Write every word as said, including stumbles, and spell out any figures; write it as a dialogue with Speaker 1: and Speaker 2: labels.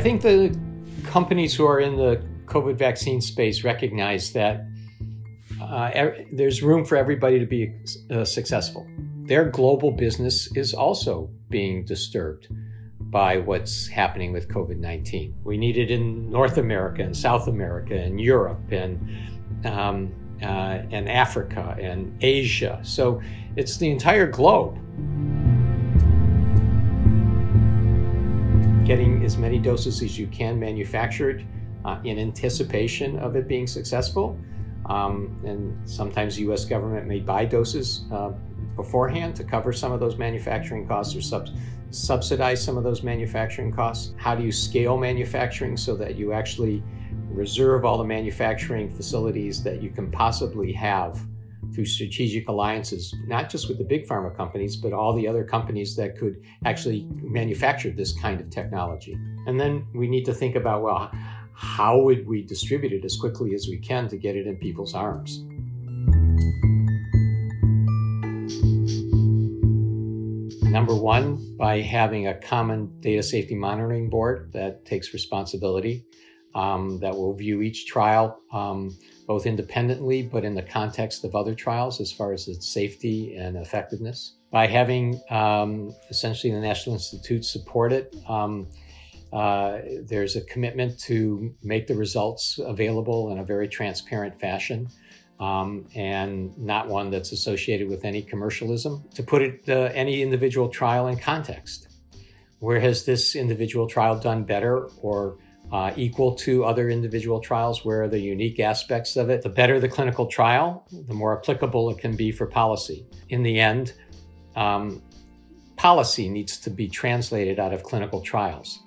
Speaker 1: think the companies who are in the COVID vaccine space recognize that uh, er, there's room for everybody to be uh, successful. Their global business is also being disturbed by what's happening with COVID nineteen. We need it in North America and South America and Europe and um, uh, and Africa and Asia. So it's the entire globe. Getting as many doses as you can manufactured uh, in anticipation of it being successful. Um, and sometimes the U S government may buy doses uh, beforehand to cover some of those manufacturing costs or sub subsidize some of those manufacturing costs. How do you scale manufacturing so that you actually reserve all the manufacturing facilities that you can possibly have through strategic alliances, not just with the big pharma companies, but all the other companies that could actually manufacture this kind of technology. And then we need to think about, well, how would we distribute it as quickly as we can to get it in people's arms? Number one, by having a common data safety monitoring board that takes responsibility, um, that will view each trial um, both independently, but in the context of other trials as far as its safety and effectiveness. By having um, essentially the National Institute support it, um, uh, there's a commitment to make the results available in a very transparent fashion. Um, and not one that's associated with any commercialism. To put it, uh, any individual trial in context. Where has this individual trial done better or uh, equal to other individual trials? Where are the unique aspects of it? The better the clinical trial, the more applicable it can be for policy. In the end, um, policy needs to be translated out of clinical trials.